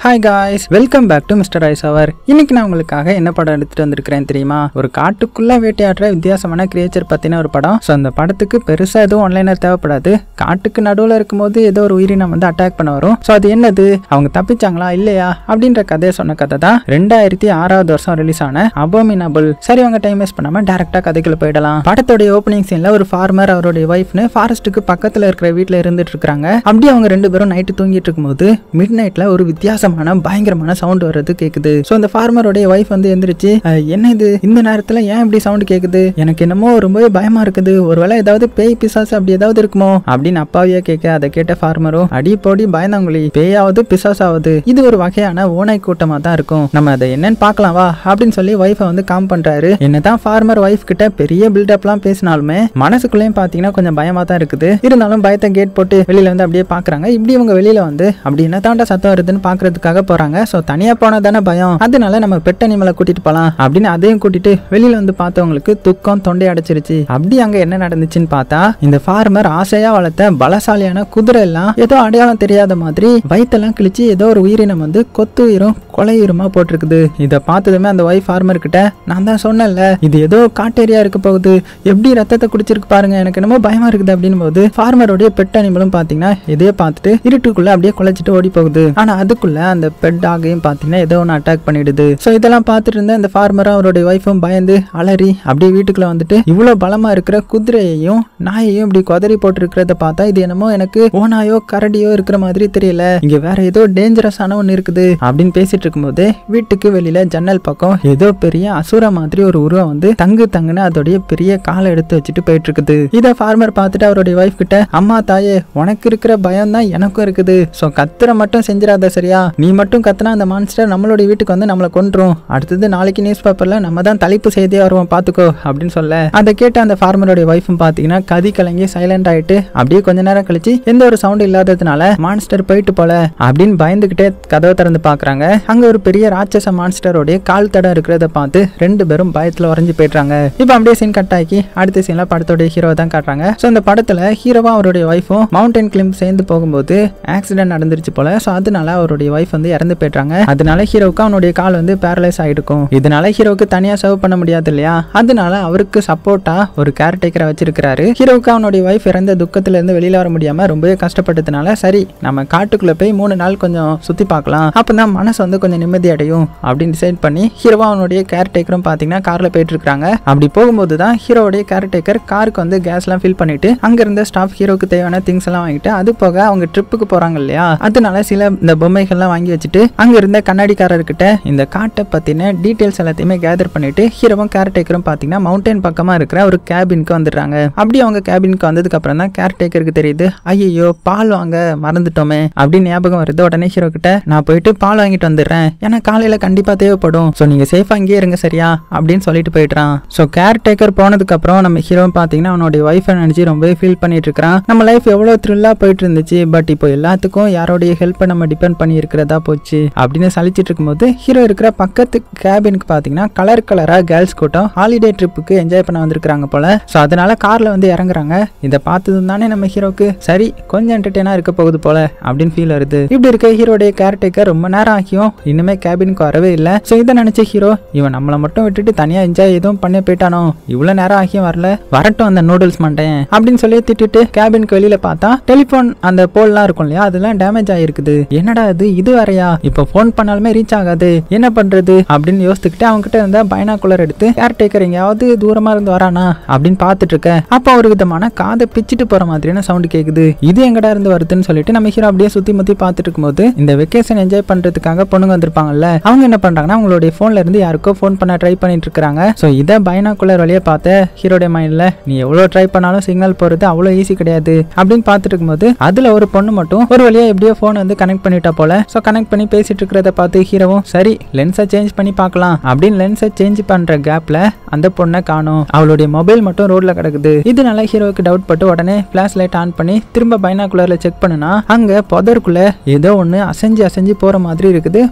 Hi guys, welcome back to mister ice அவர். இன்னைக்கு நான் உங்களுக்காக என்ன படம் எடுத்துட்டு வந்திருக்கிறேன் தெரியுமா? ஒரு காட்டுக்குள்ள வேட்டையாடுற வித்தியாசமான கிரியேச்சர் பத்தின ஒரு படம். ஸோ அந்த படத்துக்கு பெருசா எதுவும் ஆன்லைனர் தேவைப்படாது. காட்டுக்கு நடுவில் இருக்கும்போது ஏதோ ஒரு உயிரினம் வந்து அட்டாக் பண்ண வரும். ஸோ அது என்னது, அவங்க தப்பிச்சாங்களா இல்லையா அப்படின்ற கதையை சொன்ன கதை தான் 2006 வருஷம் ரிலீஸ் ஆன அபோமினபிள். சரி, அவங்க டைம் வேஸ்ட் பண்ணாம டேரக்டா கதைக்குள்ள போயிடலாம். படத்தோட ஓப்பனிங் சீன்ல ஒரு ஃபார்மர் அவருடைய ஒய்ஃப்னு ஃபாரஸ்ட்டுக்கு பக்கத்துல இருக்கிற வீட்டுல இருந்துட்டு இருக்காங்க. அப்படி அவங்க ரெண்டு பேரும் நைட்டு தூங்கிட்டு இருக்கும்போது மிட் நைட்ல ஒரு வித்தியாசமான பயங்கரமான சவுண்ட் வர்றது கேக்குது. சோ அந்த ஃபார்மரோட வைஃப் வந்து எந்திரிச்சு, என்ன இது இந்த நேரத்துல ஏன் இப்படி சவுண்ட் கேக்குது, எனக்கு என்னமோ ரொம்பவே பயமா இருக்குது, ஒருவேளை ஏதாவது பேய் பிசாசு அப்படி ஏதாவது இருக்குமோ அப்படின்னு அப்பாவியா கேட்க, அதை கேட்ட ஃபார்மரும், அடி போடி பயந்தாங்குழி, பேயாவது பிசாசாவது இது ஒரு வகையான ஓனாய் கூட்டமா தான் இருக்கும், நம்ம அதை என்னன்னு பாக்கலாம் வா அப்படின்னு சொல்லி வைஃபை வந்து காம் பண்றாரு. என்னதான் ஃபார்மர் வைஃப் கிட்ட பெரிய பில்டப் எல்லாம் பேசினாலுமே மனசுக்குள்ளேயும் பாத்தீங்கன்னா கொஞ்சம் பயமா தான் இருக்குது. இருந்தாலும் பயத்தை கேட் போட்டு வெளியில வந்து அப்படியே பாக்குறாங்க. இப்படி இவங்க வெளியில வந்து அப்படி என்ன தாண்டா சத்தம் வருதுன்னு பாக்குறதுக்காக போறாங்க. சோ தனியா போனா தானே பயம், அதனால நம்ம பெட் அனிமலை கூட்டிட்டு போலாம் அப்படின்னு அதையும் கூட்டிட்டு வெளியில வந்து பார்த்தவங்களுக்கு துக்கம் தொண்டை அடைச்சிருச்சு. அப்படி அங்க என்ன நடந்துச்சுன்னு பார்த்தா, இந்த ஃபார்மர் ஆசையா வளர்த்த பலசாலியான குதிரை எல்லாம் ஏதோ அடையாளம் தெரியாத மாதிரி வயிற்றெல்லாம் கிழிச்சு ஏதோ ஒரு உயிரினம் வந்து கொத்துயிரும் கொலையுரமா போட்டிருக்குது. இதை பார்த்ததுமே அந்த ஒய்ஃப் ஃபார்மர் கிட்ட, நான் தான் சொன்னேன்ல இது ஏதோ காட்டேரியா இருக்க போகுது, எப்படி ரத்தத்தை குடிச்சிருக்கு பாருங்க, எனக்கு என்னமோ பயமா இருக்குது அப்படின்னு போது ஃபார்மருடைய பெட் அனிமலும் பாத்தீங்கன்னா இதையே பார்த்துட்டு இருட்டுக்குள்ள அப்படியே குலைச்சிட்டு ஓடி போகுது. ஆனா அதுக்குள்ள அந்த பெட் டாகையும் பாத்தீங்கன்னா ஏதோ ஒன்று அட்டாக் பண்ணிடுது. சோ இதெல்லாம் பார்த்துட்டு இருந்த அந்த ஃபார்மரும் அவருடைய ஒய்ஃபும் பயந்து அலறி அப்படியே வீட்டுக்குள்ள வந்துட்டு இவ்வளவு பலமா இருக்கிற குதிரையையும் நாயையும் இப்படி கொதறி போட்டு இருக்கிறத பார்த்தா இது என்னமோ எனக்கு ஓனாயோ கரடியோ இருக்கிற மாதிரி தெரியல, இங்க வேற ஏதோ டேஞ்சரஸான ஒன்னு இருக்குது அப்படின்னு பேசிட்டு இருக்கும்போது வீட்டுக்கு வெளியில ஜன்னல் பக்கம் ஏதோ பெரிய அசுர மாதிரி ஒரு உருவம் வந்து தங்குன்னு அதோடைய பெரிய காலை எடுத்து வச்சுட்டு போயிட்டு இருக்குது. இதை ஃபார்மர் பார்த்துட்டு அவருடைய ஒய்ஃப் கிட்ட, அம்மா தாயே உனக்கு இருக்கிற பயம் தான் எனக்கும் இருக்குது, சோ கத்துற மட்டும் செஞ்சிடாத சரியா, நீ மட்டும் கத்துனா அந்த மான்ஸ்டர் நம்மளுடைய வீட்டுக்கு வந்து நம்மளை கொன்றும், அடுத்தது நாளைக்கு நியூஸ் பேப்பர்ல நம்ம தான் தலைப்பு செய்தியா வருவோம் பாத்துக்கோ அப்படின்னு சொல்ல, அதை கேட்ட அந்த ஃபார்மருடைய ஒய்ஃபும் பாத்தீங்கன்னா கதி கலங்கி சைலண்ட் ஆயிட்டு அப்படியே கொஞ்ச நேரம் கழிச்சு எந்த ஒரு சவுண்ட் இல்லாததுனால மான்ஸ்டர் போயிட்டு போல அப்படின்னு பயந்துகிட்டே கதவை திறந்து பாக்குறாங்க. அங்க ஒரு பெரிய ராட்சச மான்ஸ்டரோடைய கால் தடம் இருக்கிறத பார்த்து ரெண்டு பேரும் பயத்துல உறைஞ்சு போயிட்டாங்க. இப்ப அப்படியே சீன் கட் ஆக்கி அடுத்த சீன்ல படத்தோட ஹீரோ தான் காட்டுறாங்க. சோ அந்த படத்துல ஹீரோவா அவருடைய ஒய்ஃபும் மவுண்டன் கிளைம்ப் சேர்ந்து போகும்போது ஆக்சிடென்ட் நடந்துருச்சு போல. சோ அதனால அவருடைய ஒய்ஃப் வந்து இறந்து போயிட்டாங்க. அதனால ஹீரோவுக்கு அவனுடைய கால் வந்து பேரலைஸ் ஆயிடுக்கும். இதனால ஹீரோவுக்கு தனியா சர்வ் பண்ண முடியாது இல்லையா, அதனால அவருக்கு சப்போர்ட்டா ஒரு கேர்டேக்கரை வச்சிருக்காரு. ஹீரோவுக்கு அவனுடைய ஒய்ஃப் இறந்த துக்கத்துல இருந்து வெளியில வர முடியாம ரொம்பவே கஷ்டப்பட்டதுனால சரி நம்ம காட்டுக்குள்ள போய் 3 நாள் கொஞ்சம் சுத்தி பார்க்கலாம், அப்பதான் மனசு வந்து கொஞ்சம் நிம்மதி அடையும் அப்படின்னு டிசைட் பண்ணி ஹீரோவா அவனுடைய கேர்டேக்கரும் பாத்தீங்கன்னா கார்ல போயிட்டு இருக்காங்க. அப்படி போகும்போது தான் ஹீரோவுடைய கேர்டேக்கர் காருக்கு வந்து கேஸ் எல்லாம் ஃபில் பண்ணிட்டு அங்க இருந்த ஸ்டாஃப் ஹீரோக்கு தேவையான திங்ஸ் எல்லாம் வாங்கிட்டு, அது போக அவங்க ட்ரிப்புக்கு போறாங்க இல்லையா, அதனால சில இந்த பொம்மைகள்லாம் வாங்கி வச்சுட்டு அங்க இருந்த கண்ணாடிக்காரர்கிட்ட இந்த காட்டை பத்தின டீடைல்ஸ் எல்லாத்தையுமே கேதர் பண்ணிட்டு ஹீரோவும் கேர்டேக்கரும் பாத்தீங்கன்னா மவுண்டன் பக்கமா இருக்கிற ஒரு கேபினுக்கு வந்துடுறாங்க. அப்படி அவங்க கேபினுக்கு வந்ததுக்கு அப்புறம் தான் கேர்டேக்கருக்கு தெரியுது, ஐயோ பால் வாங்க மறந்துட்டோமே அப்படின்னு ஞாபகம் வருது. உடனே ஹீரோ கிட்ட, நான் போயிட்டு பால் வாங்கிட்டு வந்துடுறேன், ஏன்னா காலையில கண்டிப்பா தேவைப்படும், சோ நீங்க சேஃபா அங்கேயே இருங்க சரியா அப்படின்னு சொல்லிட்டு போயிட்டான். சோ கேர்டேக்கர் போனதுக்கு அப்புறம் நம்ம ஹீரோ பாத்தீங்கன்னா அவனுடைய ஒய்ஃபை நினைச்சு ரொம்பவே ஃபீல் பண்ணிட்டு இருக்கான். நம்ம லைஃப் எவ்வளவு த்ரில்லா போயிட்டு இருந்துச்சு, பட் இப்போ எல்லாத்துக்கும் யாரோடைய ஹெல்ப்பை நம்ம டிபெண்ட் பண்ணி இருக்கிறதா போச்சு அப்படின்னு சலிச்சிட்டு இருக்கும்போது ஹீரோ இருக்கிற பக்கத்து கேபினுக்கு பாத்தீங்கன்னா கலரா கேர்ள்ஸ் கூட்டம் ஹாலிடே ட்ரிப்புக்கு என்ஜாய் பண்ண வந்திருக்காங்க போல. சோ அதனால கார்ல வந்து இறங்குறாங்க. இதை பார்த்ததும் தானே நம்ம ஹீரோக்கு சரி கொஞ்சம் என்டர்டெயினா இருக்க போகுது போல அப்படின்னு ஃபீல் வருது. இப்படி இருக்க ஹீரோடைய கேர்டேக்கர் ரொம்ப நேரம் ஆகியும் இன்னுமே கேபினுக்கு வரவே இல்லை. சோ இதை நினைச்ச ஹீரோ, இவன் நம்மளை மட்டும் விட்டுட்டு தனியா என்ஜாய் எதுவும் பண்ண போயிட்டானோ, இவ்வளவு நேரம் ஆகியும் வரல, வரட்டும் அந்த நூடுல்ஸ் மண்டேன் அப்படின்னு சொல்லி திட்டுட்டு கேபினுக்கு வெளியில பார்த்தா டெலிபோன் அந்த போல்லாம் இருக்கும் இல்லையா, அதெல்லாம் டேமேஜ் ஆயிருக்குது. என்னடா இது வரையா, இப்ப போன் பண்ணாலுமே ரீச் ஆகாது, என்ன பண்றது அப்படின்னு யோசிச்சுக்கிட்டு அவங்க கிட்ட இருந்த பைனாகுலர் எடுத்து கேர்டேக்கர் எங்கேயாவது தூரமா இருந்து வரானா அப்படின்னு பாத்துட்டு இருக்க, அப்ப ஒரு விதமான காதை பிச்சுட்டு போற மாதிரியான சவுண்ட் கேக்குது. இது எங்கடா இருந்து வருதுன்னு சொல்லிட்டு நம்ம ஹீரோ அப்படியே சுத்தி முத்தி பாத்துட்டு இருக்கும்போது இந்த வெக்கேஷன் என்ஜாய் பண்றதுக்காக பொண்ணுங்க வந்திருப்பாங்கல்ல, அவங்க என்ன பண்றாங்கன்னா அவங்களுடைய போன்ல இருந்து யாருக்கோ போன் பண்ண ட்ரை பண்ணிட்டு இருக்காங்க. சோ இதை பைனாகுலர் வழியா பார்த்த ஹீரோடைய மைண்ட்ல, நீ எவ்வளவு ட்ரை பண்ணாலும் சிக்னல் போறது அவ்வளவு ஈஸி கிடையாது அப்படின்னு பாத்துட்டு இருக்கும்போது அதுல ஒரு பொண்ணு மட்டும் ஒரு வழியா எப்படியோ போன் வந்து கனெக்ட் பண்ணிட்டா போல. சோ கனெக்ட் பண்ணி பேசிட்டு இருக்கிறத பார்த்து ஹீரோவும் சரி லென்ஸை சேஞ்ச் பண்ணி பார்க்கலாம் அப்படின்னு லென்ஸை சேஞ்ச் பண்ற கேப்ல அந்த பொண்ணை காணோம். அவளுடைய மொபைல் மட்டும் ரோட்ல கிடக்குது. இதனால ஹீரோவுக்கு டவுட் பட்டு உடனே பிளாஷ் லைட் ஆன் பண்ணி திரும்ப பைனாகுலர்ல செக் பண்ணுனா அங்க புதருக்குள்ள ஏதோ ஒண்ணு அசைஞ்சு போற மாதிரி இருக்குது.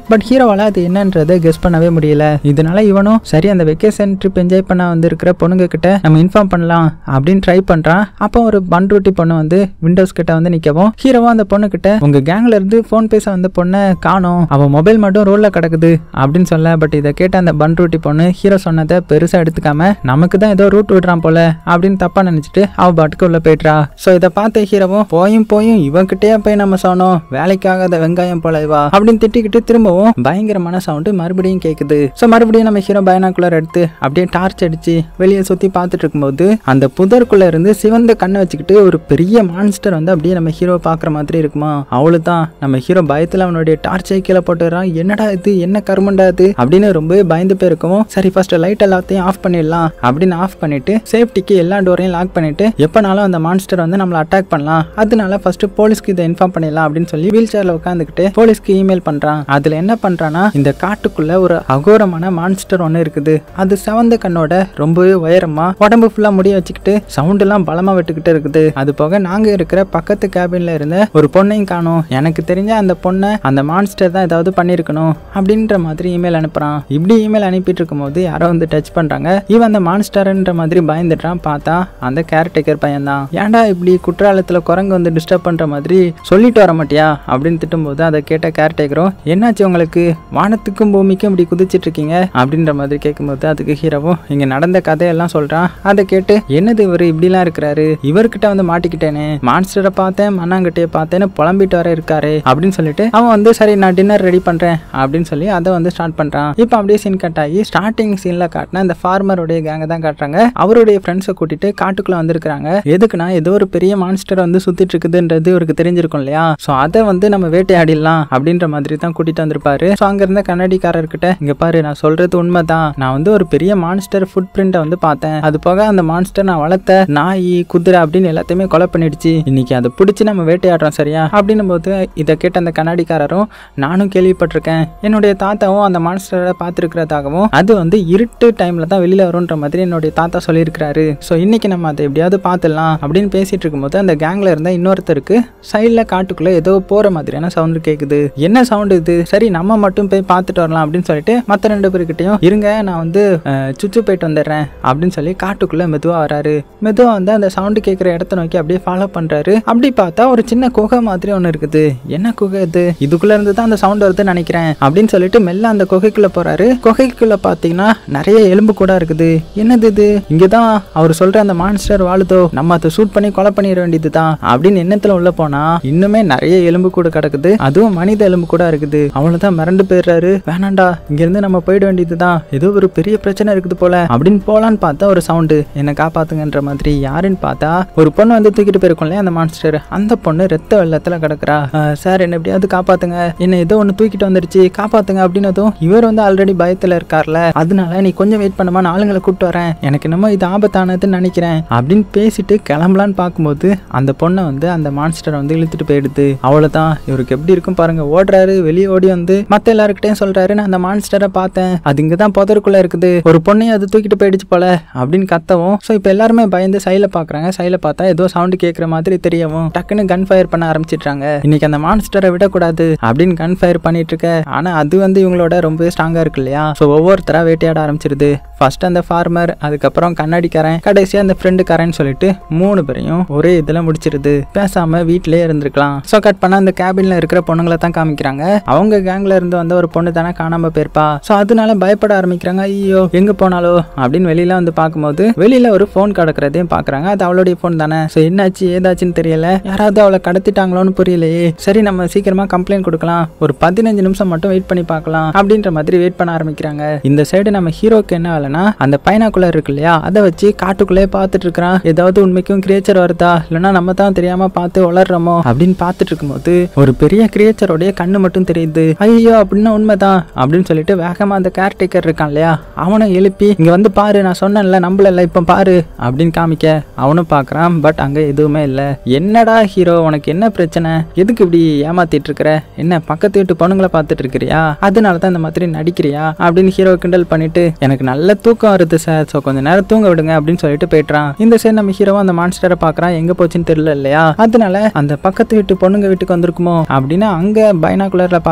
பட் ஹீரோவால அது என்னன்றதை கெஸ் பண்ணவே முடியல. இதனால இவனும் சரி அந்த வெக்கேஷன் ட்ரிப் என்ஜாய் பண்ண வந்திருக்கிற பொண்ணுங்க கிட்ட நம்ம இன்ஃபார்ம் பண்ணலாம் அப்படின்னு ட்ரை பண்றான். அப்போ ஒரு பண்ருட்டி பொண்ணு வந்து விண்டோஸ் கிட்ட வந்து நிக்கவும் ஹீரோவா அந்த பொண்ணு கிட்ட உங்க கேங்ல இருந்து போன் பேச வந்த பொண்ணை காணோம், அவ மொபைல் மட்டும் ரோல்ல கிடக்குது அப்படின்னு சொல்ல. பட் இதை கேட்ட அந்த பண்ருட்டி பொண்ணு ஹீரோ சொன்னதை பெருசா எடுத்துக்காம நமக்கு தான் ஏதோ ரூட் விடுறான் போல அப்படின்னு தப்பா நினைச்சிட்டு அவ பாட்டுக்கு உள்ள போயிட்டா. சோ இதை பார்த்த ஹீரோவும் போயும் இவகிட்டே போய் நம்ம சொன்னோம், வேலைக்காகாத வெங்காயம் போல இவா அப்படின்னு திட்டிக்கிட்டு திரும்பவும் பயங்கரமான சவுண்டு மறுபடியும் கேக்குது. சோ மறுபடியும் நம்ம ஹீரோ பைனாகுலர் எடுத்து அப்படியே டார்ச் அடிச்சு வெளியே சுத்தி பார்த்துட்டு இருக்கும்போது அந்த புதருக்குள்ள இருந்து சிவந்த கண்ணை வச்சுக்கிட்டு ஒரு பெரிய மான்ஸ்டர் வந்து அப்படியே நம்ம ஹீரோ பாக்குற மாதிரி இருக்குமா. அவ்வளவுதான் நம்ம ஹீரோ பயத்துல அவனுடைய டார்ச்சை கீழே போட்டுறான். என்னடா இது, என்ன கருமண்டா இது அப்படின்னு ரொம்ப பயந்து போயிருக்கவும் சரி ஃபர்ஸ்ட் லைட் எல்லாத்தையும் ஆஃப் பண்ணிடலாம் அப்படின்னு ஆஃப் பண்ணிட்டு சேஃப்டிக்கு எல்லா டோரையும் லாக் பண்ணிட்டு எப்பனாலும் அந்த மான்ஸ்டர் வந்து நம்மள அட்டாக் பண்ணலாம், அதனால ஃபர்ஸ்ட் போலீஸ்க்கு இதை இன்ஃபார்ம் பண்ணிடலாம் அப்படின்னு சொல்லி வீல் சேர்ல உட்காந்துக்கிட்டு போலீஸ்க்கு இமெயில் பண்றான். அதுல என்ன பண்றானா இந்த காட்டுக்குள்ள ஒரு அகோரமான மான்ஸ்டர் ஒண்ணு இருக்குது. அது செவந்த கண்ணோட ரொம்பவே உயரமா உடம்பு ஃபுல்லா முடிய வச்சுக்கிட்டு சவுண்ட் எல்லாம் பலமா விட்டுக்கிட்டு இருக்குது. அது போக நாங்க இருக்கிற பக்கத்து கேபின்ல இருந்த ஒரு பொண்ணையும் காணோம், எனக்கு தெரிஞ்ச அந்த பொண்ணை அந்த மான்ஸ்டர் தான் ஏதாவது பண்ணிருக்கணும் அப்படின்ற மாதிரி இமெயில் அனுப்புறான். இப்படி இமெயில் அனுப்பிட்டு இருக்கும் போது யாரோ வந்து டச் பண்றாங்க. இவன் அந்த மான்ஸ்டர்ன்ற மாதிரி பயந்துட்டான். பார்த்தா அந்த கேர்டேக்கர் பையன் தான். ஏன்டா இப்படி குற்றாலத்துல குரங்கு வந்து டிஸ்டர்ப் பண்ற மாதிரி சொல்லிட்டு வர மாட்டியா அப்படின்னு திட்டும்போது அதை கேட்ட கேர்டேக்கரும் என்னாச்சு உங்களுக்கு, வானத்துக்கும் பூமிக்கும் இப்படி குதிச்சிட்டு இருக்கீங்க அப்படின்ற மாதிரி கேட்கும்போது அதுக்கு ஹீரோவும் இங்க நடந்த கதையெல்லாம் சொல்றான். அதை கேட்டு என்னது இவரு இப்படிலாம் இருக்கிறாரு, இவர்கிட்ட வந்து மாட்டிக்கிட்டேனே, மான்ஸ்டரை பார்த்தேன் மண்ணாங்கட்டியை பார்த்தேன்னு புலம்பிட்டு வர இருக்காரு அப்படின்னு சொல்லிட்டு அவன் வந்து சரி நான் டின்னர் ரெடி பண்றேன் அப்படின்னு சொல்லி அதை வந்து ஸ்டார்ட் பண்றான். இப்போ அப்படியே சீன் கட் ஆகி ஸ்டார்டிங் சீன்ல காட்டின இந்த ஃபார்மருடைய கேங்க தான் காட்டுறாங்க. அவருடைய ஃப்ரெண்ட்ஸை கூட்டிட்டு காட்டுக்குள்ள வந்திருக்காங்க. எதுக்குன்னா ஏதோ ஒரு பெரிய மான்ஸ்டர் வந்து சுத்திட்டு இருக்குதுன்றது இவருக்கு தெரிஞ்சிருக்கும் இல்லையா. சோ அதை வந்து நம்ம வேட்டையாடிடலாம் அப்படின்ற மாதிரி தான் கூட்டிட்டு வந்திருப்பாரு. சோ அங்க இருந்த கண்ணாடிக்காரர்கிட்ட இங்க பாரு நான் சொல்றது உண்மைதான், நான் வந்து ஒரு பெரிய மான்ஸ்டர் ஃபுட் பிரிண்ட்டை வந்து பார்த்தேன், அது போக அந்த மான்ஸ்டர் நான் வளர்த்த நாய் குதிரை அப்படின்னு எல்லாத்தையுமே கொலை பண்ணிடுச்சு, இன்னைக்கு அதை பிடிச்சி நம்ம வேட்டையாடுறோம் சரியா அப்படின்னும் போது இதை கேட்ட அந்த கண்ணாடிக்காரரும் நானும் கேள்விப்பட்டிருக்கேன், என்னுடைய தாத்தாவும் அந்த மான்ஸ்டரை பார்த்துருக்கிறதாகவும் அது வந்து இருட்டு டைம்ல தான் வெளியில வரும்ன்ற மாதிரி என்னுடைய தாத்தா சொல்லியிருக்கிறாரு. ஸோ இன்னைக்கு நம்ம அதை எப்படியாவது பார்த்துடலாம் அப்படின்னு பேசிட்டு இருக்கும்போது அந்த கேங்ல இருந்த இன்னொருத்தருக்கு சைட்ல காட்டுக்குள்ள ஏதோ போற மாதிரியான சவுண்ட் கேக்குது. என்ன சவுண்ட் இது, சரி நம்ம மட்டும் போய் பார்த்துட்டு வரலாம் அப்படின்னு சொல்லிட்டு மற்ற 2 பேருக்கிட்டையும் இருங்க நான் வந்து சுச்சு போயிட்டு வந்துடுறேன் அப்படின்னு சொல்லி காட்டுக்குள்ள மெதுவா வராரு. மெதுவா வந்து அந்த சவுண்ட் கேட்கிற இடத்த நோக்கி அப்படியே ஃபாலோ பண்றாரு. அப்படி பார்த்தா ஒரு சின்ன குகை மாதிரி ஒன்று இருக்குது. என்ன குகை இது, இதுக்குள்ள இருந்து தான் அந்த சவுண்ட் வருதுன்னு நினைக்கிறேன் அப்படின்னு சொல்லிட்டு மெல்ல அந்த குகைக்குள்ள போறாரு. குகைக்குள்ள பாத்தீங்கன்னா நிறைய எலும்பு கூட இருக்குது. என்னது இது, இங்கதான் அவர் சொல்ற அந்த மான்ஸ்டர் வாழுதோ, நம்ம அதை ஷூட் பண்ணி கொலை பண்ணிட வேண்டியதுதான் அப்படின்னு எண்ணத்துல உள்ள போனா இன்னுமே நிறைய எலும்பு கூட கிடக்குது, அதுவும் மனித எலும்பு கூட இருக்குது. அவ்வளவுதான் மிரண்டு போயிடுறாரு. வேணாண்டா இங்க இருந்து நம்ம போயிட வேண்டியதுதான், ஏதோ ஒரு பெரிய பிரச்சனை இருக்குது போல அப்படின்னு போலான்னு பார்த்தா ஒரு சவுண்டு என்ன காப்பாத்துங்கன்ற மாதிரி. யாருன்னு பார்த்தா ஒரு பொண்ணு வந்து தூக்கிட்டு போயிருக்கோம் இல்லையா அந்த மான்ஸ்டர், அந்த பொண்ணு ரத்த வெள்ளத்துல கிடக்குறா. சார் என்ன எப்படியாவது காப்பாத்துங்க, என்ன ஏதோ ஒண்ணு தூக்கிட்டு வந்துருச்சு காப்பாத்துங்க அப்படின்னதும் இவர் வந்து ஆல்ரெடி பயத்துல இருக்கார்ல, அதனால நீ கொஞ்சம் வெயிட் பண்ணுமா நான் ஆளுங்களை கூப்பிட்டு வரேன், எனக்கு என்னமோ இது ஆபத்தானதுன்னு நினைக்கிறேன் அப்படின்னு பேசிட்டு கிளம்பலான்னு பார்க்கும்போது அந்த பொண்ணை வந்து அந்த மான்ஸ்டரை வந்து இழுத்துட்டு போயிடுது. அவ்வளவுதான் இவருக்கு எப்படி இருக்கும் பாருங்க. ஓடுறாரு, வெளியே ஓடி வந்து மத்த எல்லாருக்கிட்டையும் சொல்றாரு நான் அந்த மான்ஸ்டரை பார்த்தேன், அது இங்கதான் புதருக்குள்ள இருக்குது, ஒரு பொண்ணையும் அது தூக்கிட்டு போயிடுச்சு போல அப்படின்னு கத்தவும் ஸோ இப்போ எல்லாருமே பயந்து சைல பாக்குறாங்க. சைல பார்த்தா ஏதோ சவுண்ட் கேட்கற மாதிரி தெரியவும் டக்குன்னு கன் ஃபயர் பண்ண ஆரம்பிச்சிட்டாங்க. இன்னைக்கு அந்த மான்ஸ்டரை விடக்கூடாது அப்படின்னு கன் ஃபயர் பண்ணிட்டு இருக்க. ஆனா அது வந்து இவங்களோட ரொம்ப ஸ்ட்ராங்கா இருக்கு இல்லையா. ஸோ ஒவ்வொருத்தரா வேட்டையாட ஆரம்பிச்சிருது. ஃபர்ஸ்ட் அந்த ஃபார்மர், அதுக்கப்புறம் கண்ணாடிக்காரன், கடைசியா அந்த ஃப்ரெண்டுக்காரன் சொல்லிட்டு 3 பேரையும் ஒரே இதுல முடிச்சிருது. பேசாம வீட்லயே இருந்திருக்கலாம். ஸோ கட் பண்ணா அந்த கேபின்ல இருக்கிற பொண்ணுங்களை தான் காமிக்கிறாங்க. அவங்க கேங்ல இருந்து வந்த ஒரு பொண்ணு தானே காணாம போயிருப்பா. ஸோ அதனால பயப்பட ஆரம்பிக்கிறாங்க. ஐயோ எங்க போனாலோ அப்படின்னு வெளியில வந்து பார்க்கும்போது வெளியில ஒரு போன் கிடக்குறதையும் பாக்குறாங்க. அது அவளுடைய போன் தானே. ஸோ என்னாச்சு ஏதாச்சுன்னு தெரியல, யாராவது அவளை கடத்திட்டாங்களோன்னு புரியலையே. சரி நம்ம சீக்கிரமா கம்ப்ளைண்ட் கொடுக்கலாம், ஒரு 15 நிமிஷம் மட்டும் வெயிட் பண்ணி பார்க்கலாம் அப்படின்ற மாதிரி வெயிட் பண்ண ஆரம்பிக்கிறாங்க. இந்த சைடு நம்ம ஹீரோக்கு என்ன வேலைனா அந்த பைனாகுலர் இருக்கு இல்லையா, அதை வச்சு காட்டுக்குள்ளே பார்த்துட்டு இருக்கிறான். ஏதாவது உண்மைக்கும் கிரியேச்சர் வருதா இல்லைன்னா நம்ம தான் தெரியாம பார்த்து வளர்றோமோ அப்படின்னு பார்த்துட்டு இருக்கும்போது ஒரு பெரிய கிரியேச்சரோடைய கண்ணு மட்டும் தெரியுது. ஐயோ அப்படின்னா உண்மைதான் அப்படின்னு சொல்லிட்டு வேகமா அந்த கேர்டேக்கர் இருக்கான் இல்லையா, அவனை எழுப்பி இங்க வந்து பாரு, நான் சொன்னேன்ல நம்பல இப்ப பாரு அப்படின்னு காமிக்க அவனும் பாக்குறான். பட் அங்க எதுவுமே இல்ல. என்னடா ஹீரோ உனக்கு என்ன பிரச்சனை, எதுக்கு இப்படி ஏமாத்திட்டு இருக்கிற, என்ன பக்கத்து வீட்டு பொண்ணுங்களை பார்த்துட்டு இருக்கிறியா, அதனாலதான் இந்த மாதிரி நடிக்கிறியா அப்படின்னு ஹீரோ கிண்டல் பண்ணிட்டு எனக்கு நல்ல தூக்கம் வருது சார், ஸோ கொஞ்ச நேரம் தூங்க விடுங்க அப்படின்னு சொல்லிட்டு போயிட்டான். இந்த சைடு நம்ம ஹீரோ அந்த மான்ஸ்டரை பாக்குறான். எங்க போச்சுன்னு தெரியல இல்லையா, அதனால அந்த பக்கத்து வீட்டு பொண்ணுங்க வீட்டுக்கு வந்திருக்குமோ அப்படின்னு அங்க பைனாகுலர்ல பார்த்துட்டு இருக்கும்போது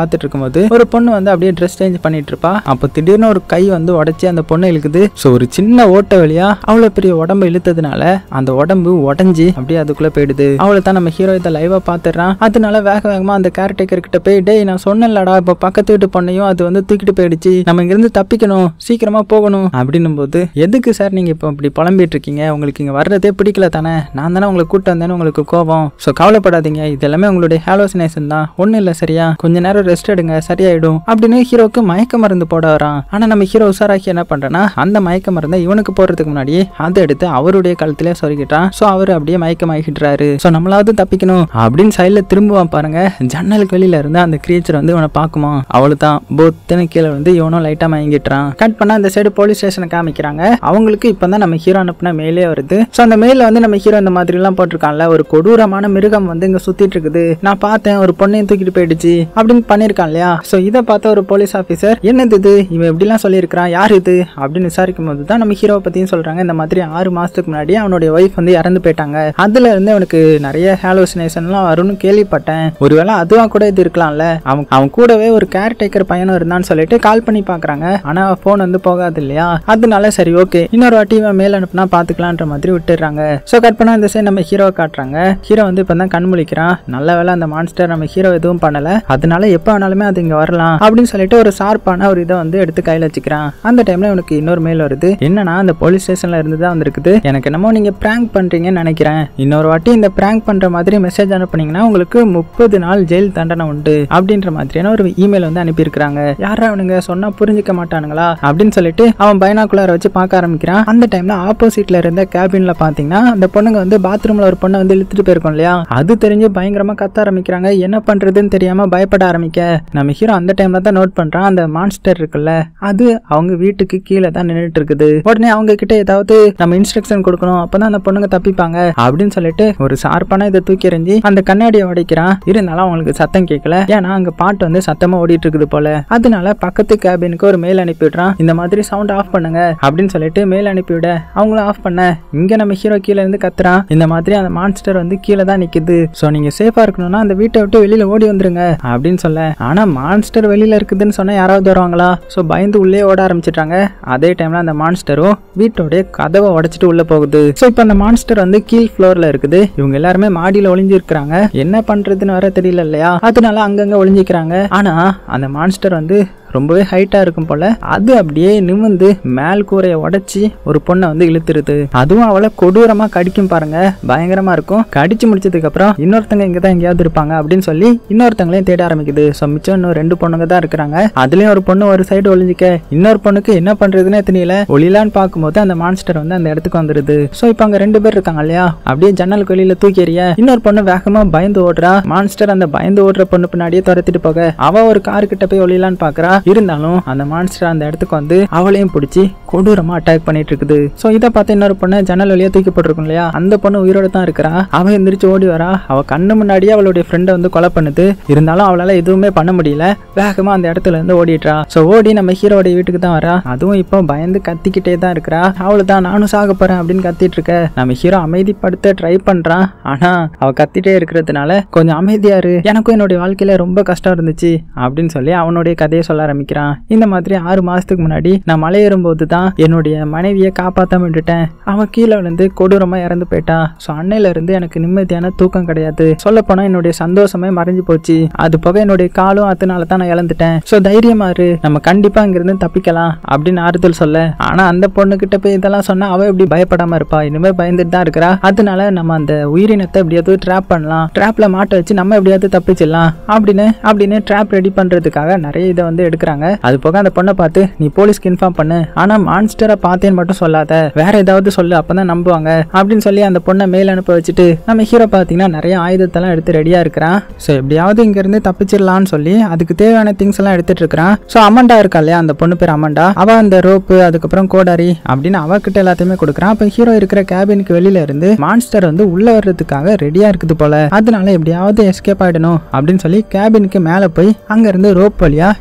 இருக்கும்போது ஒரு பொண்ணு வந்து அப்படியே ட்ரெஸ் சேஞ்ச் பண்ணிட்டு இருப்பா. அப்போ திடீர்னு ஒரு கை வந்து உடைச்சி அந்த பொண்ணை இழுக்குது. ஸோ ஒரு சின்ன ஓட்ட வழியா அவ்வளோ பெரிய உடம்பு இழுத்ததுனால அந்த உடம்பு உடஞ்சி அப்படியே அதுக்குள்ள போயிடுது. அவளை தான் நம்ம ஹீரோ இதை லைவா பாத்துறான். அதனால வேகமா அந்த கேர்டேக்கர் கிட்ட போய், டேய் நான் சொன்னேன்லடா இப்போ பக்கத்து வீட்டு பொண்ணையும் அது வந்து தூக்கிட்டு போயிடுச்சு, நம்ம இங்கிருந்து தப்பிக்கணும், சீக்கிரமா போகணும் அப்படின்னும் போது, எதுக்கு சார் நீங்க இப்போ இப்படி புலம்பிட்டு இருக்கீங்க, உங்களுக்கு இங்க வர்றதே பிடிக்கல தானே, நான் தானே உங்களை கூட்டு வந்தேன்னு உங்களுக்கு கோபம், ஸோ கவலைப்படாதீங்க, இது எல்லாமே உங்களுடைய ஹாலோசினேஷன் தான், ஒன்றும் இல்லை சரியா, கொஞ்ச நேரம் ரெஸ்ட் எடுங்க சரியாயிடும் அப்படின்னு ஹீரோக்கு மயக்க மருந்து போட வரான். ஆனா நம்ம ஹீரோ உசாராக்கி என்ன பண்றேன்னா அந்த மயக்க மருந்தை இவனுக்கு போறதுக்கு முன்னாடியே அதை எடுத்து அவருடைய கழுத்திலே சொருகிட்டான். ஸோ அவர் அப்படியே மயக்கமாகிடுறாரு. ஸோ நம்மளாவது தப்பிக்கணும் அப்படின்னு சைட்ல திரும்புவான் பாருங்க. ஜன்னலுக்கு வெளியில இருந்து அந்த கிரியேச்சர் வந்து இவனை பார்க்குமா, அவளு தான் பொத்துன்னு கீழே வந்து இவனும் லைட்டா மயங்கிட்டுறான். கட் பண்ணா அந்த சைடு போலீஸ் ஸ்டேஷனை காமிக்கிறாங்க. அவங்களுக்கு இப்பதான் நம்ம ஹீரோ அனுப்பின மேலே வருது. ஸோ அந்த மேல வந்து நம்ம ஹீரோ இந்த மாதிரி எல்லாம் போட்டிருக்கான்ல, ஒரு கொடூரமான மிருகம் வந்து இங்க சுத்திட்டு இருக்குது, நான் பார்த்தேன், ஒரு பொண்ணையும் தூக்கிட்டு போயிடுச்சு அப்படின்னு பண்ணிருக்கான் இல்லையா. ஸோ இதை பார்த்த ஒரு போலீஸ் ஆஃபீஸர், என்னது இது, இவன் எப்படிலாம் சொல்லியிருக்கிறான், யார் இது அப்படின்னு விசாரிக்கும் போது தான் நம்ம ஹீரோவை பத்தியும் சொல்றாங்க. இந்த மாதிரி 6 மாசத்துக்கு முன்னாடி அவனுடைய ஒய்ஃப் வந்து இறந்து போயிட்டாங்க, அதுல இருந்து அவனுக்கு நிறைய ஹாலோசினேஷன்லாம் வரும்னு கேள்விப்பட்டேன், ஒருவேளை அதுவா கூட இது இருக்கலாம்ல, அவன் கூடவே ஒரு கேர்டேக்கர் பையனும் இருந்தான்னு சொல்லிட்டு கால் பண்ணி பாக்குறாங்க. ஆனா போன் வந்து போகாது இல்லையா, அதனால சரி ஓகே இன்னொரு வாட்டி இவன் மேல அனுப்புனா பாத்துக்கலான்ற மாதிரி விட்டுறாங்க. சோ கட் பண்ணா இந்த சைடு நம்ம ஹீரோவை காட்டுறாங்க. ஹீரோ வந்து இப்பதான் கண் முழிக்கிறான். நல்ல வேளை அந்த மான்ஸ்டர் நம்ம ஹீரோ எதுவும் பண்ணல, அதனால எப்ப வேணாலுமே அது இங்க வரலாம் அப்படின்னு சொல்லிட்டு ஒரு ஷார்ப்பான ஒரு இதை வந்து எடுத்து கையில வச்சுக்கிறான். அந்த டைம்ல உனக்கு இன்னொரு மெயில் வருது. என்னன்னா அந்த போலீஸ் ஸ்டேஷன்ல இருந்து தான் வந்திருக்குது, எனக்கு என்னமோ நீங்க பிராங்க் பண்றீங்கன்னு நினைக்கிறேன், இன்னொரு வாட்டி இந்த பிராங்க் பண்ற மாதிரி மெசேஜ் அனுப்புனீங்கன்னா உங்களுக்கு 30 நாள் ஜெயில் தண்டனை உண்டு அப்படின்ற மாதிரியான ஒரு இமெயில் வந்து அனுப்பியிருக்காங்க. யாரா அவனுங்க சொன்னா புரிஞ்சுக்க மாட்டானுங்களா அப்படின்னு சொல்லிட்டு அவன் பைனாக்குலரை வச்சு பார்க்க ஆரம்பிக்கிறான். அந்த டைம்ல ஆப்போசிட்ல இருந்த கேபின்ல பாத்தீங்கன்னா அந்த பொண்ணுங்க வந்து பாத்ரூம்ல ஒரு பொண்ணை வந்து இழுத்துட்டு போயிருக்கோம் இல்லையா, அது தெரிஞ்சு பயங்கரமா கத்த ஆரம்பிக்கிறாங்க. என்ன பண்றதுன்னு தெரியாம பயப்பட ஆரம்பிக்க நம்ம ஹீரோ அந்த டைம்ல தான் நோட் பண்றான், அந்த மான்ஸ்டர் இருக்குல்ல அது அவங்க வீட்டுக்கு கீழே தான் நின்றுட்டு இருக்குது. உடனே அவங்க கிட்ட ஏதாவது நம்ம இன்ஸ்ட்ரக்ஷன் கொடுக்கணும், அப்பதான் அந்த பொண்ணுங்க தப்பிப்பாங்க அப்படின்னு சொல்லிட்டு ஒரு ஷார்ப்பான இதை தூக்கி எறிஞ்சி அந்த கண்ணாடியை உடைக்கிறான். இருந்தாலும் அவங்களுக்கு சத்தம் கேட்கல, ஏன்னா அங்க பாட்டு வந்து சத்தமா ஓடிட்டு இருக்குது போல. அதனால பக்கத்து கேபினுக்கு ஒரு மெயில் அனுப்பிவிடுறான், இந்த மாதிரி சவுண்ட் ஆஃப் பண்ணுங்க அப்படின்னு சொல்லிட்டு மெயில் அனுப்பிவிட அவங்களும் ஆஃப் பண்ண இங்க நம்ம ஹீரோ கீழே இருந்து கத்துறான், இந்த மாதிரி அந்த மான்ஸ்டர் வந்து கீழே தான் நிக்குது, சோ நீங்க சேஃபா இருக்கணும்னா அந்த வீட்டை விட்டு வெளியில ஓடி வந்துருங்க அப்படின்னு சொல்ல. ஆனா மான்ஸ்டர் வெளியில இருக்குதுன்னு சொன்னா யாராவது வருவாங்களா, சோ பயந்து உள்ளே ஓட ஆரம்பிச்சிட்டாங்க. அதே டைம்ல அந்த மான்ஸ்டரும் வீட்டோட கதவை உடைச்சிட்டு உள்ள போகுது. சோ இப்ப அந்த மான்ஸ்டர் வந்து கீழ் ஃப்ளோர்ல இருக்குது, இவங்க எல்லாருமே மாடியில ஒளிஞ்சு இருக்கிறாங்க, என்ன பண்றதுன்னு வர தெரியல இல்லையா, அதனால அங்கங்க ஒளிஞ்சிக்கிறாங்க. ஆனா அந்த மான்ஸ்டர் வந்து ரொம்பவே ஹைட்டா இருக்கும் போல, அது அப்படியே நிமிந்து மேல் கூரையை உடைச்சி ஒரு பொண்ணை வந்து இழுத்துருது. அதுவும் அவளை கொடூரமா கடிக்கும் பாருங்க, பயங்கரமா இருக்கும். கடிச்சு முடிச்சதுக்கு அப்புறம் இன்னொருத்தங்க இங்கதான் எங்கேயாவது இருப்பாங்க அப்படின்னு சொல்லி இன்னொருத்தங்களையும் தேட ஆரம்பிக்குது. ஸோ மிச்சம் இன்னும் 2 பொண்ணுங்க தான் இருக்கிறாங்க. அதுலயும் ஒரு பொண்ணு ஒரு சைடு ஒளிஞ்சிக்க, இன்னொரு பொண்ணுக்கு என்ன பண்றதுன்னு தெரியல. ஒளிலான்னு பார்க்கும்போது அந்த மான்ஸ்டர் வந்து அந்த இடத்துக்கு வந்துருது. ஸோ இப்போ அங்க 2 பேர் இருக்காங்க இல்லையா, அப்படியே ஜன்னலுக்கு வெளியில தூக்கி எறிய இன்னொரு பொண்ணு வேகமா பயந்து ஓடுறா. மான்ஸ்டர் அந்த பயந்து ஓடுற பொண்ணு பின்னாடியே துரத்திட்டு போக அவ ஒரு கார் கிட்ட போய் ஒளிலான்னு பாக்குறா. இருந்தாலும் அந்த மான்ஸ்டர் அந்த இடத்துக்கு வந்து அவளையும் பிடிச்சி கொடூரமா அட்டாக் பண்ணிட்டு இருக்குது. சோ இதை பார்த்து இன்னொரு பொண்ணு ஜன்னல் வழியா தூக்கி போட்டிருக்கும் இல்லையா, அந்த பொண்ணு உயிரோட தான் இருக்கிறா. அவ எந்திரிச்சு ஓடி வரா. அவ கண்ணு முன்னாடியே அவளுடைய ஃப்ரெண்டை வந்து கொலை பண்ணுது. இருந்தாலும் அவளால எதுவுமே பண்ண முடியல. வேகமா அந்த இடத்துல இருந்து ஓடிடுறா. சோ ஓடி நம்ம ஹீரோடைய வீட்டுக்கு தான் வரா. அதுவும் இப்போ பயந்து கத்திக்கிட்டே தான் இருக்கிறா. அவளு தான் நானும் சாக போறேன் அப்படின்னு கத்திட்டு இருக்க. நம்ம ஹீரோ அமைதிப்படுத்த ட்ரை பண்றான். ஆனா அவ கத்திட்டே இருக்கிறதுனால கொஞ்சம் அமைதியாரு, எனக்கும் என்னுடைய வாழ்க்கையில ரொம்ப கஷ்டம் இருந்துச்சு அப்படின்னு சொல்லி அவனுடைய கதையை சொல்ல ஆரம்பிக்கிறான். இந்த மாதிரி 6 மாசத்துக்கு முன்னாடி நான் மலை ஏறும்போது தான் என்னுடைய மனைவியை காப்பாத்தாம விட்டுட்டேன். அவன் கீழே விழுந்து கொடூரமா இறந்து போயிட்டான். ஸோ அன்னையில இருந்து எனக்கு நிம்மதியான தூக்கம் கிடையாது. சொல்ல போனா என்னுடைய சந்தோஷமே மறைஞ்சு போச்சு. அது போக என்னுடைய காலும் அதனால தான் நான் இழந்துட்டேன். ஸோ தைரியமா இரு, நம்ம கண்டிப்பா இங்கிருந்து தப்பிக்கலாம் அப்படின்னு ஆறுதல் சொல்ல. ஆனா அந்த பொண்ணு கிட்ட போய் இதெல்லாம் சொன்னா அவ எப்படி பயப்படாம இருப்பா, இனிமே பயந்துட்டு தான் இருக்கிறா. அதனால நம்ம அந்த உயிரினத்தை எப்படியாவது ட்ராப் பண்ணலாம், ட்ராப்ல மாட்ட வச்சு நம்ம எப்படியாவது தப்பிச்சிடலாம் அப்படின்னு ட்ராப் ரெடி பண்றதுக்காக நிறைய இதை வந்து எடுக்கிறாங்க. அது போக அந்த பொண்ணை பார்த்து நீ போலீஸ்க்கு இன்ஃபார்ம் பண்ணு, ஆனா மான்ஸ்டரை பார்த்தேன்னு மட்டும் சொல்லாத, வேற ஏதாவது சொல்லு, அப்பதான் நம்புவாங்க அப்படின்னு சொல்லி அந்த பொண்ணை மேல் அனுப்ப வச்சுட்டு நம்ம ஹீரோ பாத்தீங்கன்னா நிறைய ஆயுதத்தெல்லாம் எடுத்து ரெடியா இருக்கிறான். ஸோ எப்படியாவது இங்க இருந்து தப்பிச்சிடலான்னு சொல்லி அதுக்கு தேவையான திங்ஸ் எல்லாம் எடுத்துட்டு இருக்கிறான். ஸோ அமண்டா இருக்கா இல்லையா, அந்த பொண்ணு பேர் அமண்டா, அவ அந்த ரோப்பு அதுக்கப்புறம் கோடாரி அப்படின்னு அவகிட்ட எல்லாத்தையுமே கொடுக்குறான். அப்ப ஹீரோ இருக்கிற கேபினுக்கு வெளியில இருந்து மான்ஸ்டர் வந்து உள்ள வர்றதுக்காக ரெடியா இருக்குது போல. அதனால எப்படியாவது எஸ்கேப் ஆயிடணும் அப்படின்னு சொல்லி கேபினுக்கு மேல போய் அங்க இருந்து ரோப் வழியா ஈஸியா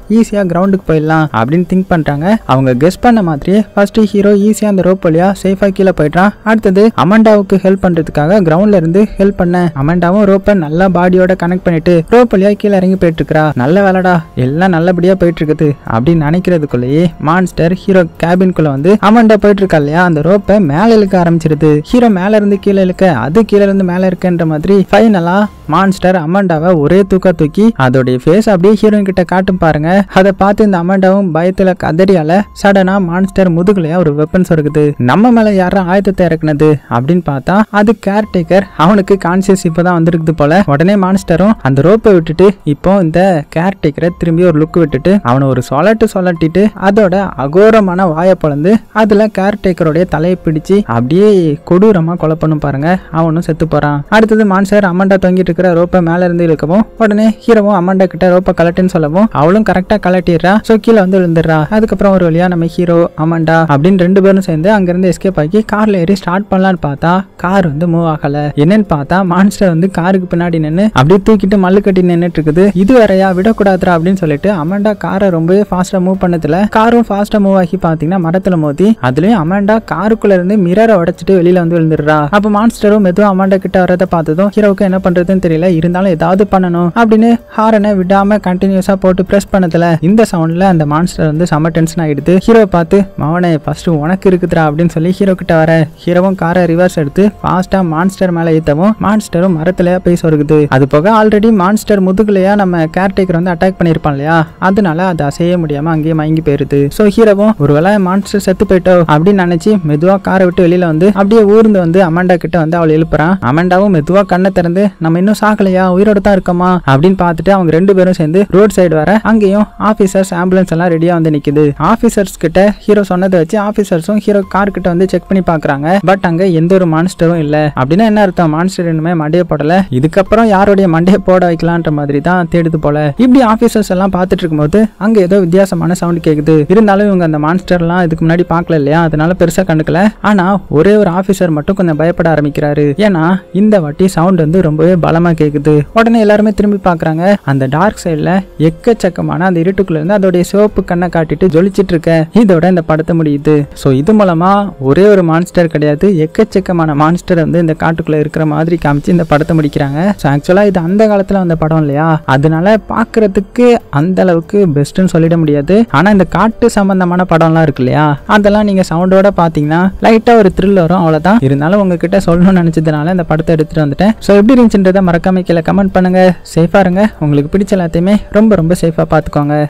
வழியா கிரவுண்டுக்கு போயிடலாம் அப்படின்னு திங்க் பண்றாங்க. அவங்க கெஸ் பண்ண மாதிரியே ஃபர்ஸ்ட் ஹீரோ ஈஸியா அந்த ரோப் வழியா சேஃபா கீழே போயிட்டான். அடுத்தது அமண்டாவுக்கு ஹெல்ப் பண்றதுக்காக கிரவுண்ட்ல இருந்து ஹெல்ப் பண்ண அமண்டாவும் ரோப்பை நல்லா பாடியோட கனெக்ட் பண்ணிட்டு ரோப் வழியா கீழே இறங்கி போயிட்டு இருக்கா. நல்ல வேலைடா, எல்லாம் நல்லபடியா போயிட்டு இருக்குது அப்படின்னு நினைக்கிறதுக்குள்ளேயே மான்ஸ்டர் ஹீரோ கேபின்குள்ள வந்து அமண்டா போயிட்டு இருக்கா இல்லையா, அந்த ரோப்பை மேல இழுக்க ஆரம்பிச்சிருது. ஹீரோ மேல இருந்து கீழே இழுக்க அது கீழே இருந்து மேல இருக்குன்ற மாதிரி ஃபைனலா மான்ஸ்டர் அமண்டாவை ஒரே தூக்கி அதோடைய ஃபேஸ் அப்படியே ஹீரோயின் கிட்ட காட்டும் பாருங்க. அதை பார்த்து இந்த அமண்டாவும் பயத்துல கதறியால சடனா மான்ஸ்டர் முதுகுலையா ஒரு வெப்பன்ஸ் இருக்குது. நம்ம மேல யாரும் ஆயுதத்தை இறக்குனது அப்படின்னு பார்த்தா அது கேர்டேக்கர். அவனுக்கு கான்சியஸ் இப்பதான் வந்திருக்குது போல. உடனே மான்ஸ்டரும் அந்த ரோப்பை விட்டுட்டு இப்போ இந்த கேர்டேக்கரை திரும்பி ஒரு லுக் விட்டுட்டு அவனை ஒரு சொல்லட்டிட்டு அதோட அகோரமான வாயை பொழந்து அதுல கேர்டேக்கருடைய தலையை பிடிச்சு அப்படியே கொடூரமா கொலை பண்ணும் பாருங்க. அவனும் செத்து போறான். அடுத்தது மான்ஸ்டர் அமண்டா தொங்கிட்டு இருக்கிற ரோப்பை மேல இருந்து இழுக்கவும் உடனே ஹீரோவும் அமண்டா கிட்ட ரோப்பை கலட்டுன்னு சொல்லவும் அவளும் கரெக்டா கலட்டிடுறா. சோ கீழே வந்து விழுந்துடுறா. அதுக்கப்புறம் ஒரு வழியா நம்ம ஹீரோ அமண்டா அப்படின்னு 2 பேரும் சேர்ந்து அங்கிருந்து எஸ்கேப் ஆகி கார்ல ஏறி ஸ்டார்ட் பண்ணலான்னு பார்த்தா கார் வந்து மூவ் ஆகல. என்னன்னு பார்த்தா மான்ஸ்டர் வந்து காருக்கு பின்னாடி நின்று அப்படியே தூக்கிட்டு மல்லு கட்டி நின்னுட்டு இருக்குது. இது வரையா விடக்கூடாதுரா அப்படின்னு சொல்லிட்டு அமண்டா காரை ரொம்பவே ஃபாஸ்டா மூவ் பண்ணதுல காரும் ஃபாஸ்டா மூவ் ஆகி பாத்தீங்கன்னா மரத்துல மோதி அதுலயும் அமண்டா காருக்குள்ள இருந்து மிரரை உடைச்சிட்டு வெளியில வந்து விழுந்துடுறா. அப்ப மான்ஸ்டரும் மெதுவா அமண்டா கிட்ட வரத பார்த்ததும் ஹீரோவுக்கு என்ன பண்றதுன்னு தெரியல. இருந்தாலும் ஏதாவது பண்ணணும் அப்படின்னு ஹாரனை விடாம கண்டினியூஸா போட்டு பிரஸ் பண்ணதுல இந்த சவுண்ட்ல அந்த மான்ஸ்டர் வந்து செம டென்ஷன் ஆயிடுது. ஹீரோ பார்த்து மவனே ஃபர்ஸ்ட் உனக்கு இருக்குதுரா அப்படின்னு சொல்லி ஹீரோ கிட்ட வர ஹீரோவும் காரை ரிவர்ஸ் எடுத்து ஃபாஸ்டா மான்ஸ்டர் மேல ஏத்தவும் மான்ஸ்டரும் மரத்துல போய் சொருகுது. அது போக ஆல்ரெடி மான்ஸ்டர் முதுகுலையா நம்ம கேர்டேக்கர் வந்து அட்டாக் பண்ணிருப்பான் இல்லையா, அதனால அது அசைய முடியாம அங்கேயே மயங்கி போயிருது. சோ ஹீரோவும் ஒருவேளை மான்ஸ்டர் செத்து போயிட்டோம் அப்படின்னு நினைச்சு மெதுவா காரை விட்டு வெளியில வந்து அப்படியே ஊர்ந்து வந்து அமண்டா கிட்ட வந்து அவளை எழுப்புறான். அமண்டாவும் மெதுவா கண்ணை திறந்து நம்ம இன்னும் சாகலையா, உயிரோட தான் இருக்கமா அப்படின்னு பார்த்துட்டு அவங்க 2 பேரும் சேர்ந்து ரோட் சைடு வர அங்கேயும் ஆபீசர்ஸ் ஆம்புலன்ஸ் எல்லாம் ரெடியா வந்து நிக்குது. ஆபீசர்ஸ் கிட்ட ஹீரோ சொன்னதை வச்சு ஆபீசர்ஸும் ஹீரோ கார் கிட்ட வந்து செக் பண்ணி பாக்குறாங்க. பட் அங்க எந்த ஒரு மான்ஸ்டரும் இல்ல. அப்படின்னா என்ன அர்த்தம், மான்ஸ்டர் இன்னுமே மண்டையை போடல, இதுக்கப்புறம் யாருடைய மண்டையை போட வைக்கலான்ற மாதிரி தான் தேடுது போல. இப்படி ஆபீசர்ஸ் எல்லாம் பார்த்துட்டு இருக்கும்போது அங்க ஏதோ வித்தியாசமான சவுண்ட் கேக்குது. இருந்தாலும் இவங்க அந்த மான்ஸ்டர் எல்லாம் இதுக்கு முன்னாடி பார்க்கல இல்லையா, அதனால பெருசா கண்டுக்கல. ஆனா ஒரே ஒரு ஆபீசர் மட்டும் கொஞ்சம் பயப்பட ஆரம்பிக்கிறாரு. ஏன்னா இந்த வாட்டி சவுண்ட் வந்து ரொம்பவே பலமா கேக்குது. உடனே எல்லாருமே திரும்பி பாக்குறாங்க. அந்த டார்க் சைட்ல எக்கச்சக்கமான அந்த இருட்டுக்குள்ள இருந்து அதோடைய சிவப்பு கண்ணை காட்டிட்டு ஜொலிச்சிட்டு இருக்க. இதோட இந்த படத்தை முடியுது. சோ இது மூலமா ஒரே ஒரு மான்ஸ்டர் கிடையாது, எக்கச்சக்கமான மான்ஸ்டர் வந்து இந்த காட்டுக்குள்ள இருக்கிற மாதிரி காமிச்சு இந்த படத்தை முடிக்கிறாங்க. சோ ஆக்சுவலா இது அந்த காலத்துல வந்த படம் இல்லையா, அதனால பாக்குறதுக்கு அந்த அளவுக்கு பெஸ்ட்னு சொல்லிட முடியாது. ஆனா இந்த காட்டு சம்பந்தமான படம்லாம் இருக்கு இல்லையா, அதெல்லாம் நீங்க சவுண்டோட பாத்தீங்கன்னா லைட்டா ஒரு த்ரில் வரும், அவ்வளவுதான். இருந்தாலும் உங்ககிட்ட சொல்லணும்னு நினைச்சதுனால இந்த படத்தை எடுத்துட்டு வந்துட்டேன். சோ எப்படி இருந்துச்சுன்றதை மறக்காம கீழே கமெண்ட் பண்ணுங்க. சேஃபா இருங்க. உங்களுக்கு பிடிச்ச எல்லாத்தையுமே ரொம்ப ரொம்ப சேஃபா பாத்துக்கோங்க.